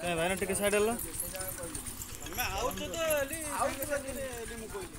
ଭାଇନା ଟିକେ ସାଇଡ୍ ହେଲା। ତମେ ଆଉଛ ତ ଏଲି ମୁଁ କହିଲି